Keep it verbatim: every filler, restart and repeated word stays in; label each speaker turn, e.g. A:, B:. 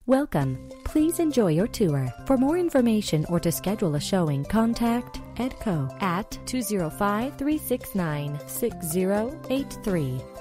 A: Welcome. Please enjoy your tour. For more information or to schedule a showing, contact Edco at two zero five, three six nine, six zero eight three.